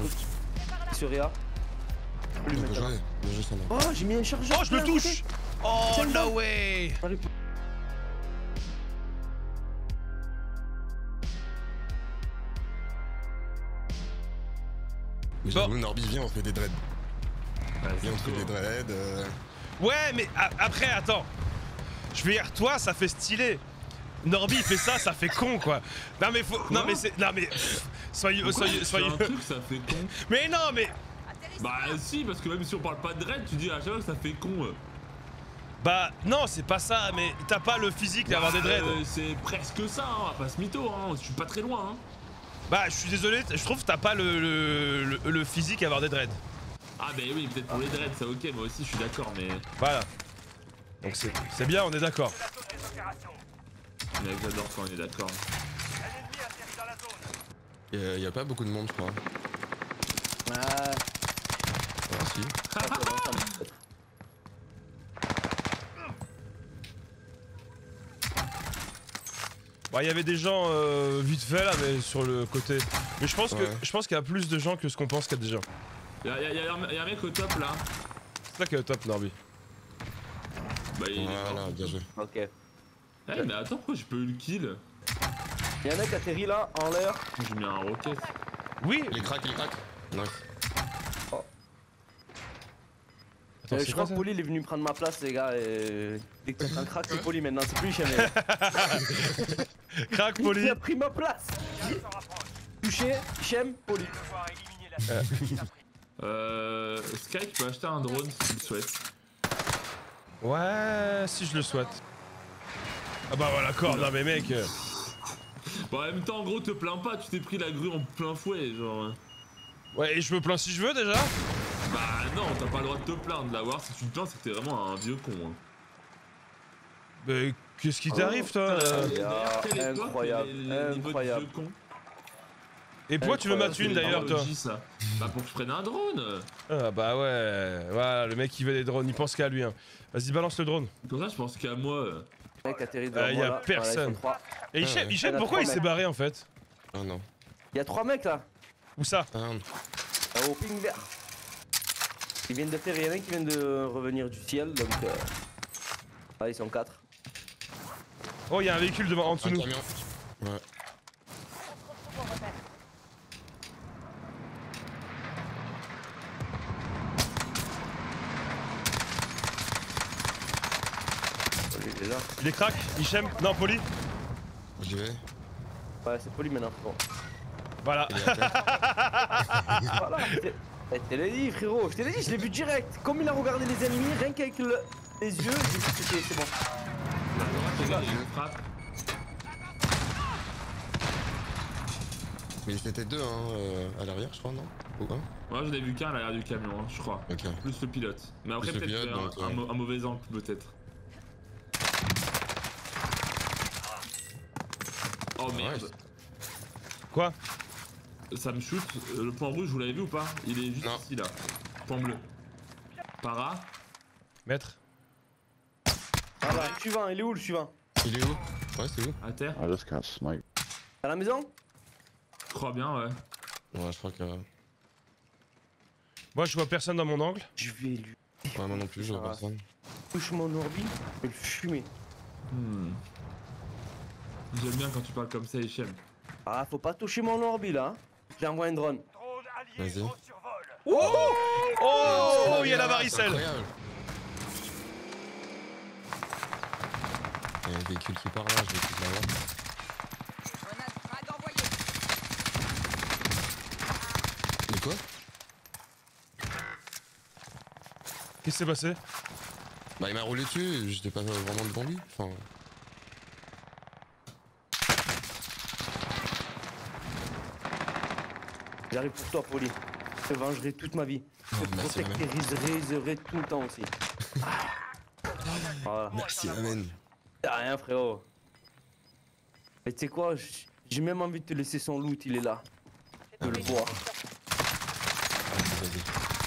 Sur Réa. Bien joué, ça va. Oh, j'ai mis un chargeur. Oh, je le touche. Oh, no way. Mais j'avoue, Norby, viens, on fait des dreads. Viens, on fait des hein. dreads. Ouais, mais après, attends. Je veux dire, toi, ça fait stylé. Norby, il fait ça, ça fait con, quoi. Non, mais faut. Non, mais c'est. Non, mais. Soyez. Un truc, ça fait con. Mais non, mais. Bah, si, parce que même si on parle pas de dread, tu dis à chaque fois que ça fait con. Bah, non, c'est pas ça, mais t'as pas le physique d'avoir des dreads. C'est presque ça, hein, on va pas se mytho, hein. Je suis pas très loin, hein. Bah, je suis désolé, je trouve que t'as pas le physique d'avoir des dreads. Ah, bah oui, peut-être pour les dreads, ça ok, moi aussi je suis d'accord, mais. Voilà. Donc c'est bien, on est d'accord. Mec, j'adore quand on est d'accord. Y a pas beaucoup de monde, je crois. Ah, si. Bah, il y avait des gens vite fait là, mais sur le côté. Mais je pense qu'il y a plus de gens que ce qu'on pense qu'il y a des gens. Y'a un mec au top là. C'est ça qui est au top, Norby. Bah, il est Voilà, bien joué. Ok. Eh, mais attends, pourquoi j'ai pas eu le kill? Y'a un mec atterri là, en l'air. J'ai mis un rocket. Oui. Il est crack. Nice. Attends, Je crois que Poli il est venu prendre ma place, les gars. Dès que t'as un crack, c'est Poli maintenant, c'est plus jamais. Crack, Poli. Il a pris ma place. Touché, Hichem, Poli. Sky, tu peux acheter un drone si tu le souhaites. Ouais, si je le souhaite. Ah bah voilà, d'accord, non mais mec. Bon, en même temps, en gros, te plains pas, tu t'es pris la grue en plein fouet, genre. Ouais, et je me plains si je veux déjà. Bah non, t'as pas le droit de te plaindre de l'avoir. Si tu te plains, c'est que t'es vraiment un vieux con. Hein. Mais qu'est-ce qui t'arrive toi Incroyable, incroyable. Et pourquoi tu veux ma thune d'ailleurs toi? Bah pour que je prenne un drone. Ah bah ouais, voilà, le mec qui veut des drones, il pense qu'à lui hein. Vas-y balance le drone. Comme ça je pense qu'à moi. Mec atterri devant moi y'a là. personne. Et Hichem, pourquoi il s'est barré en fait? Ah non. Y'a 3 mecs là. Où ça? Au ping vert. Ils viennent de faire, y'en a un qui vient de revenir du ciel donc ah ils sont 4. Oh y'a un véhicule devant en dessous de nous. Ouais. Il est là. Il est crack, Hichem, non Poli. J'y vais. Ouais c'est Poli maintenant. Bon. Voilà. Voilà. Je te l'ai dit frérot, je te l'ai dit, je l'ai vu direct. Comme il a regardé les ennemis, rien qu'avec les yeux, j'ai dit que c'est bon. Mais ils étaient deux à l'arrière, je crois, non? Ou un? Moi j'en ai vu qu'un à l'arrière du camion, hein, je crois. Ok. Plus le pilote. Mais après Plus le peut-être pilote, donc, un mauvais angle peut-être. Oh merde. Ouais, Quoi? Ça me shoot. Le point rouge, vous l'avez vu ou pas? Il est juste ici là. Point bleu. Para. Maître. Ah bah, le suivant, il est où le suivant? Il est où? Ouais, c'est où? À terre. I just can't snipe. À la maison? Je crois bien, ouais. Ouais, je crois que. Moi je vois personne dans mon angle. Je vais lui. Ouais, moi non plus, je vois personne. Touche mon orbi, je vais le fumer. J'aime bien quand tu parles comme ça, Hichem. Ah, faut pas toucher mon orbi là. J'ai envoyé un drone. Vas-y. Oh, il y a la varicelle. Il y a un véhicule qui part là, je vais essayer de l'avoir. De quoi? Qu'est-ce qui s'est passé? Bah il m'a roulé dessus, j'étais pas vraiment devant lui, enfin... J'arrive pour toi, Poli. Je te vengerai toute ma vie. Je te protectoriserai tout le temps aussi. Voilà. Merci, amen. Y'a rien, frérot. Mais tu sais quoi, j'ai même envie de te laisser son loot, il est là. Je veux le voir. Vas-y.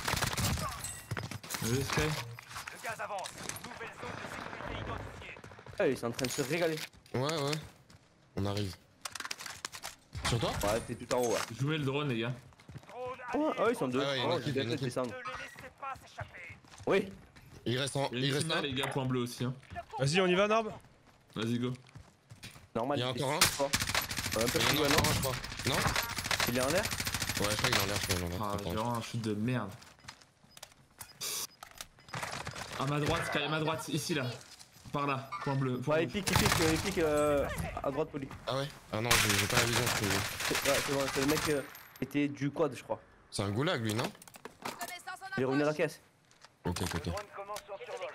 Le Sky. Le gaz avance. Nouvelle zone de sécurité identifiée. Ah, ils sont en train de se régaler. Ouais. On arrive. Sur toi? Ouais, t'es tout en haut, ouais. Je vous mets le drone, les gars. Drone Ah, ils sont deux. Ah ouais, il y en a Oh, qui j'ai bien viennent fait de ici. descendre. Ne les laissez pas s'échapper. Oui. Il reste en. Il reste là, un. les gars, point bleu aussi. Hein. Vas-y, on y va, Norb. Vas-y, go. Normal. Il y a encore un. fort. Un peu Il y plus en a loin, encore un, je crois. Non? Il est en l'air. Ouais, je crois qu'il est en l'air, je crois qu'il est en l'air. Ah, Attends. j'ai vraiment un shoot de merde. À ma droite, Sky, à ma droite, ici là. Par là, point bleu. Point Ouais, rouge. il pique à droite, Poli. Ah ouais? Ah non, j'ai pas la vision, je trouve. Ouais, c'est bon, c'est le mec qui était du quad, je crois. C'est un goulag lui, non? Il est revenu à la caisse. Ok. Drone commence son survol.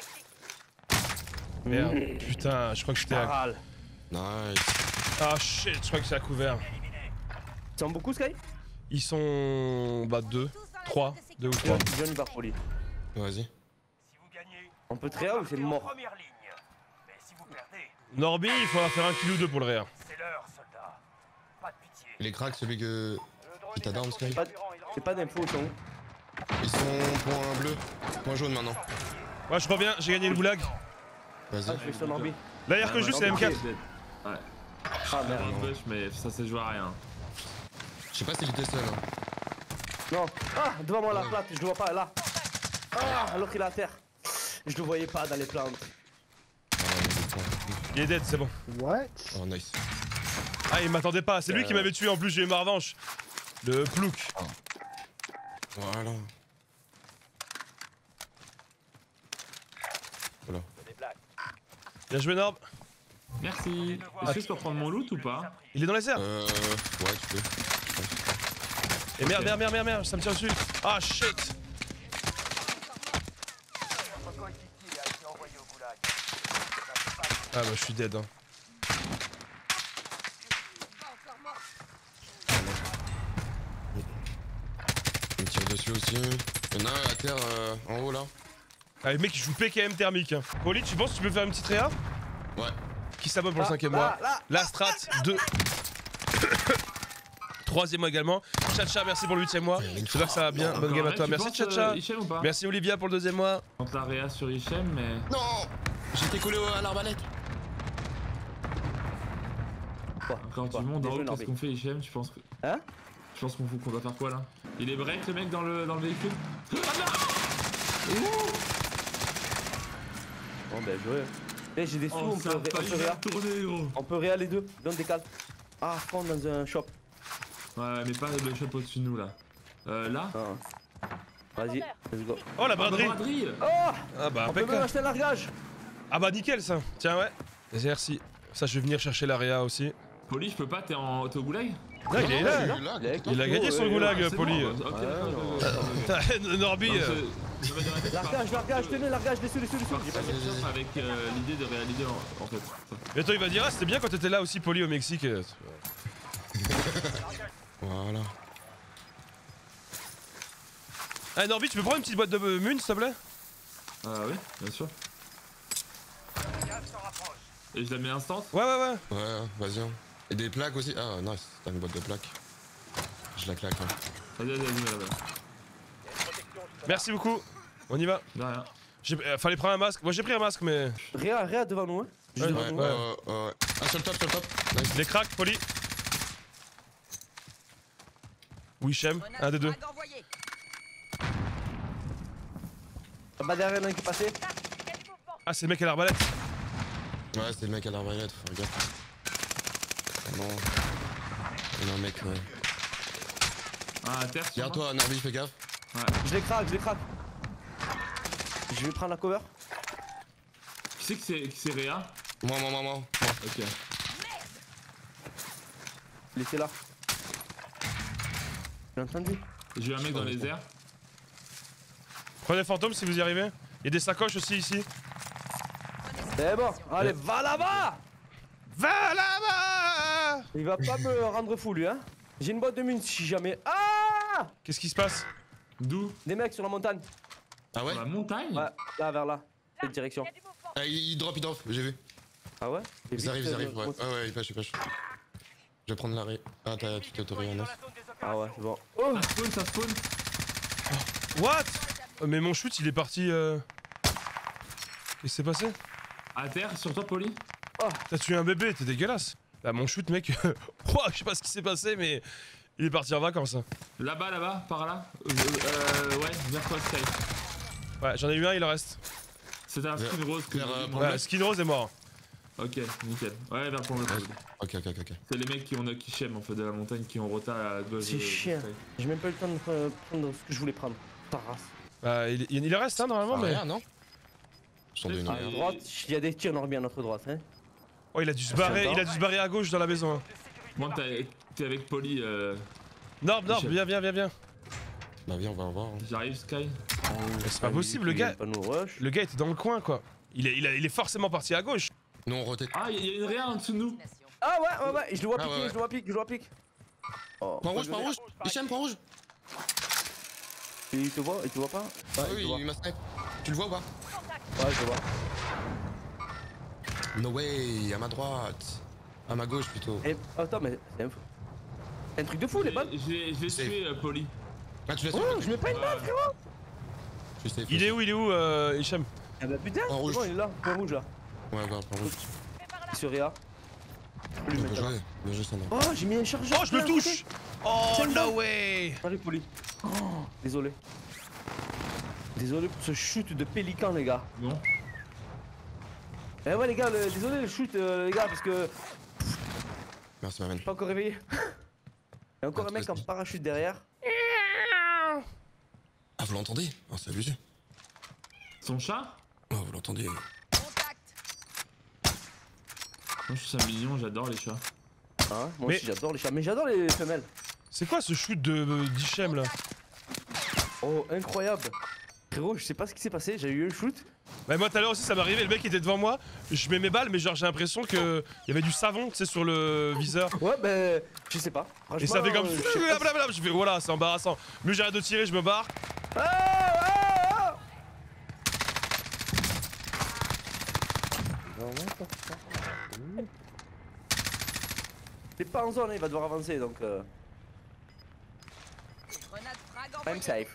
Merde, putain, je crois que j'étais à... Paral. Nice. Ah shit, je crois que c'est à couvert. Ils sont beaucoup, Sky? Ils sont... Bah 2, 3, 2 ou 3. Viens, il va Poli. Vas-y. Si vous gagnez, On peut très haut ou c'est partez en mort? première ligne. Mais si vous perdez, Norby, il faudra faire un kill ou deux pour le réa. c'est l'heure, soldats. Pas de pitié. Les cracks, celui que. Le drone Qui t'a est down, approché Sky? Pas- du rang, il rentre C'est pas d'infos, ils sont où? Ils sont point bleu. Point jaune maintenant. Ouais, je reviens, j'ai gagné le goulag. Ah, Vas-y. je fais sur Norby. Là, il y a que juste, c'est M4. Ouais. Ah merde. Un push, mais ça s'est joué à rien. Je sais pas s'il était seul. Hein. Non. Ah, devant moi la plate, je le vois pas, là. Ah, l'autre il est à terre. Je le voyais pas dans les plantes. Ah, il est point. Il est dead, c'est bon. Oh, nice. Ah, il m'attendait pas, c'est lui qui m'avait tué en plus, j'ai eu ma revanche. Le plouc. Voilà. Voilà. Bien joué, Norb. Merci. Est-ce que je peux prendre mon loot ou pas? Il est dans les airs. Ouais, tu peux. Et merde, ça me tire dessus. Ah shit. Votre coéquipier a été envoyé au goulag. Ah bah je suis dead. Hein. Il me tire dessus aussi. Il y en a un à terre en haut là. Ah, le mec il joue PKM thermique. Hein. Poli, tu penses que tu peux faire une petite réa? Ouais. Qui s'abonne pour le 5ème mois? La strat 2. 3ème mois également. Chacha, merci pour le 8ème mois. J'espère que ça va bien. Bonne game à toi. Merci Chacha. Hichem ou pas? Merci Olivia pour le 2ème mois. Tente la réa sur Hichem, mais. Non! J'étais collé à l'arbalète. Quand tu montes en haut, qu'est-ce qu'on fait, Hichem? Tu penses que. Hein? Je pense qu'on doit faire quoi là? Il est break le mec dans le véhicule? Bon, ben joué. Eh, j'ai des sous, Oh, on ça peut a failli réa. tourner, gros. On peut réa les deux. Donne des calmes. Ah, fond dans un shop. Ouais, mais pas le shop au-dessus de nous là. Là? Ah. Vas-y, let's go. Oh la Ah, braderie. braderie. Oh! Ah bah On peut même impeccable. acheter un largage. Ah bah nickel ça. Tiens ouais. Merci. Ça je vais venir chercher la réa aussi. Poli, je peux pas, t'es au goulag? Non, il est là. J'ai eu là. Il a gagné son goulag, C'est Poli. bon, bah, ok, Norby. Non, je vais dire Largage, tenez, largage, dessus. J'ai pas cette chose avec l'idée de réaliser en fait. Et toi il va dire ah c'était bien quand t'étais là aussi Poli au Mexique. Voilà. Ah Norby tu peux prendre une petite boîte de mun s'il te plaît? Ah oui, bien sûr. Et je la mets instant? Ouais. Ouais, vas-y. Hein. Et des plaques aussi. Ah, nice. T'as une boîte de plaques. Je la claque. Hein. Vas-y, là-bas. Merci beaucoup. On y va. De rien. Fallait prendre un masque. Moi j'ai pris un masque mais. Réa devant nous, hein. Juste devant Ouais, nous. ouais. Ah, sur le top. Nice. Les cracks, Poli. Wichem, un des deux. Bah derrière, il y en a un qui est passé. Ah c'est le mec à l'arbalète. Ouais, c'est le mec à l'arbalète, faut regarder. Non. Il y en a un mec, ouais. Ah, à terre, sur Regarde toi, Narby, fais gaffe. Je les craque. Je vais prendre la cover. Qui c'est que c'est Réa? Moi. Ok. Laissez là. J'ai entendu. J'ai eu un mec dans les airs. Prenez fantôme si vous y arrivez. Il y a des sacoches aussi ici. C'est bon. Allez, va là-bas. Va là-bas. Il va pas me rendre fou lui, hein. J'ai une boîte de mine si jamais. Ah! Qu'est-ce qui se passe? D'où? Des mecs sur la montagne. Ah ouais? Dans la montagne? Ouais, là, vers là. Cette direction. Ah, il drop, j'ai vu. Ah ouais? Ils arrivent, ouais. Ah ouais, il pêche. Je vais prendre l'arrêt. Ah, tu t'es autorisé en os. Ah ouais, c'est bon. Oh! Ça spawn. What? Mais mon shoot il est parti. Qu'est-ce qui s'est passé? À terre, sur toi, Poli? T'as tué un bébé, t'es dégueulasse. Là mon shoot mec. Ouah, je sais pas ce qui s'est passé mais. Il est parti en vacances. Hein. Là-bas, par là. Ouais, vers toi, Sky. Ouais, j'en ai eu un, il en reste. C'était un skin rose que j'ai vu. Ouais, Skin Rose est mort. Ok, nickel. Ouais, vers pour le coup. Ok. C'est les mecs qui shame en fait de la montagne qui ont rota à gauche. C'est chiant. J'ai même pas eu le temps de prendre ce que je voulais prendre. Ta race. Bah, il en reste, hein, normalement, mais. Rien, non? Ils sont À droite, il y a des tirs Norby à notre droite, hein. Oh, il a dû se barrer à gauche dans la maison. Hein. Moi, t'es avec Polly. Norb, viens. Bah, viens, on va en voir. Hein. J'arrive, Sky. C'est pas possible, le gars. Le gars était dans le coin, quoi. Il est forcément parti à gauche. Nous, on rotate. Ah, il y a une réa en dessous de nous. Ah ouais, je le vois piquer, je le vois piquer. Oh, Point rouge. Hicham, point rouge. Il te voit pas? Ah oui, il m'a snipe. Tu le vois ou pas? Ouais, je le vois. No way, à ma droite. À ma gauche plutôt. Eh, attends, mais c'est un truc de fou, les balles. Je l'ai tué, Polly. Ah, tu l'as Oh, je mets pas une balle, frérot. Je sais. Il est où, Hicham? Ah bah putain, Point rouge. c'est bon, il est là, point rouge là. Ouais, point rouge. Il se réa. Bien joué, Sandra. Oh, j'ai mis un chargeur. Oh, je le touche! Oh, Tiens, no way! Allez, Poli. Oh, désolé. Désolé pour ce shoot de pélican, les gars. Non. Eh ouais, les gars, désolé le shoot, les gars, parce que. Merci, ma man. Pas encore réveillé. Il y a encore un mec en parachute derrière. Ah, vous l'entendez? Oh, c'est abusé. Son chat? Oh, vous l'entendez? Moi, je suis ça mignon, j'adore les chats. Hein, moi aussi, j'adore les chats, mais j'adore les femelles. C'est quoi ce shoot d'Hichem là? Oh, incroyable. Frérot, je sais pas ce qui s'est passé, j'ai eu un shoot. Bah moi tout à l'heure aussi ça m'est arrivé, le mec était devant moi, je mets mes balles mais genre j'ai l'impression que il y avait du savon tu sais sur le viseur. Ouais bah je sais pas. Et ça fait comme blablabla, je fais voilà c'est embarrassant. Mieux j'arrête de tirer, je me barre. Il est pas en zone, il va devoir avancer donc I'm safe.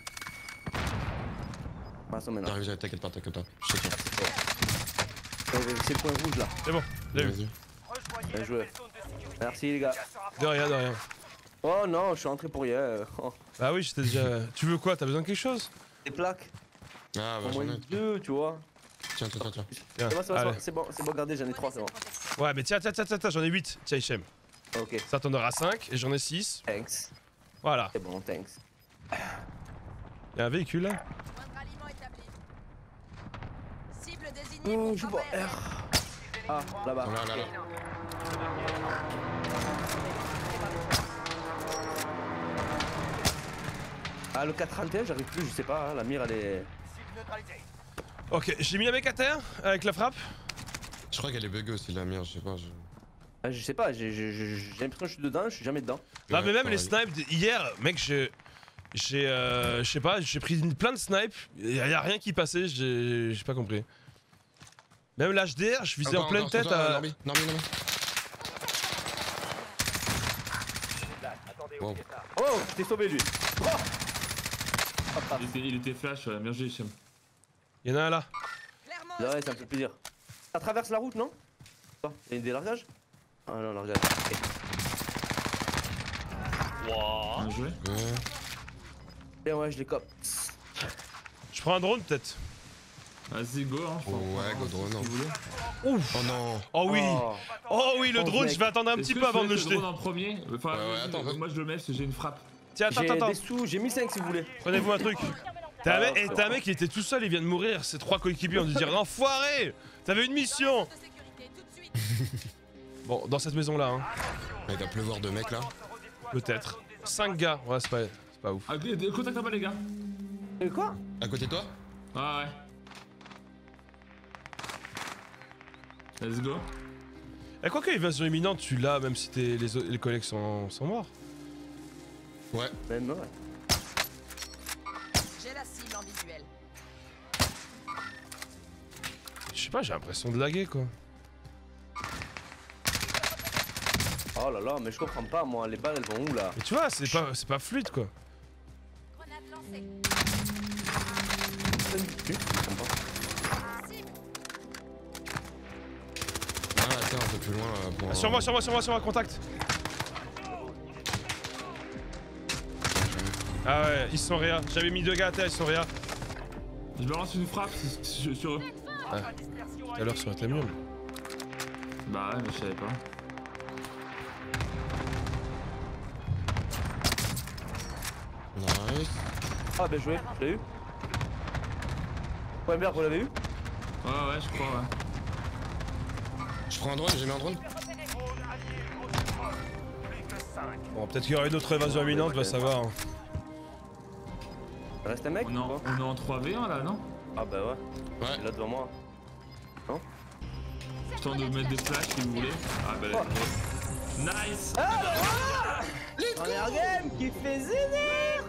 Passons maintenant. J'arrive, t'inquiète pas. Je sais pas. C'est le point rouge là. C'est bon, j'ai vu. Vas-y. Bien joué. Merci les gars. De rien. Oh non, je suis rentré pour rien. Oh. Ah oui, j'étais déjà. Tu veux quoi? T'as besoin de quelque chose? Des plaques. Ah, bah, Au j'en moins ai. 2, tu vois. Tiens. Tiens, C'est bon, regardez, j'en ai 3, c'est bon. Ouais, mais tiens, j'en ai 8. Tiens, Hichem. Ok, Ça t'en aura 5 et j'en ai 6. thanks. Voilà. C'est bon, thanks. Y'a un véhicule là? Oh, je vois R. Ah, là-bas. Là. Ah, le 431, j'arrive plus, je sais pas, hein, la mire elle est. Ok, j'ai mis un mec à terre avec la frappe. Je crois qu'elle est buggée aussi, la merde, je sais pas. Ah, je sais pas, j'ai l'impression que je suis dedans, je suis jamais dedans. Non, mais même pareil. les snipes, hier, mec, je sais pas, j'ai pris plein de snipes, y'a rien qui passait, j'ai pas compris. Même l'HDR, je visais en pleine tête à. Non. Wow. Oh, t'es sauvé lui. Oh Il était flash, bien joué, Hichem. Y'en a un là. ouais, ça me fait plaisir. Ça traverse la route, non? Il y a une délargage? Ah non, largage. Okay. Bien joué. Ouais. Et ouais, je les cope. Je prends un drone peut-être. Vas-y, go, hein. Ouais, go drone. Si vous voulez. Ouf. Oh non. Oh oui. Oh. Oh oui, le Oh, drone, mec. je vais attendre un petit Est-ce que peu tu avant de veux le que je jeter. drone en premier. Enfin, Ouais, attends, moi je le mets parce que j'ai une frappe. Tiens, J'ai attends. des sous, j'ai 1005 si vous voulez. Prenez-vous un truc. T'as un mec, il était tout seul, il vient de mourir. Ses 3 coéquipiers ont dû dire enfoiré. T'avais une mission. Bon, dans cette maison là, hein. Il va pleuvoir de mecs là. Peut-être. 5 gars, ouais, c'est pas ouf. Ah, contacte pas les gars. Quoi? À côté de toi? Ah ouais. Let's go. Et quoi que évasion imminente, tu l'as même si les collègues sont morts. Ouais. Même ouais. J'ai la cible en visuel. Je sais pas, j'ai l'impression de laguer quoi. Oh là là, mais je comprends pas moi, les balles elles vont où là? Mais tu vois, c'est pas fluide quoi. Grenade lancée. Je comprends pas. Ah, attends, un peu plus loin pour. Ah, sur moi, contact. Ah ouais, ils sont réa. J'avais mis 2 gars à terre, ils sont réa. Je balance une frappe sur eux. Ouais. Tout à l'heure, ça aurait été mieux. Bah ouais, mais je savais pas. Nice. Ah, bien joué, je l'ai eu. Ouais, merde, vous l'avez eu? Ouais, je crois, ouais. Je prends un drone, j'ai mis un drone. Bon, peut-être qu'il y aura une autre évasion imminente, va savoir. Hein. Reste un mec On est en 3v1 là, non? Ah bah ouais. Ouais. Il est là devant moi. Je tente de mettre des flashs si vous voulez. Ah bah let's go. Nice! Première game qui fait zézir.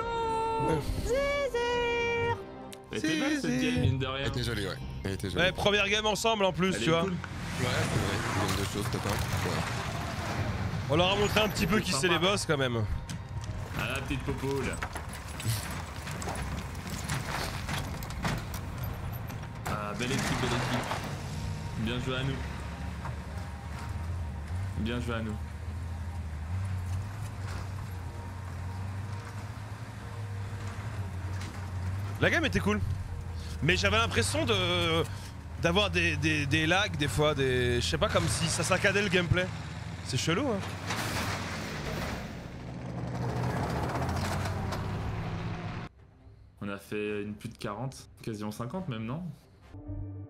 Zézir. Elle était belle cette game, mine de rien. Elle était jolie, ouais. Elle était jolie. Ouais, première game ensemble en plus, Elle tu est vois. cool. Ouais, c'est vrai. Il y a deux choses, top 1. Ouais. On leur a montré un petit peu qui c'est les boss quand même. Ah la petite popo là. Ah belle équipe, belle équipe. Bien joué à nous. Bien joué à nous. La game était cool. Mais j'avais l'impression d'avoir des lags des fois, je sais pas, comme si ça saccadait le gameplay. C'est chelou, hein. On a fait une plus de 40, quasiment 50 même, non?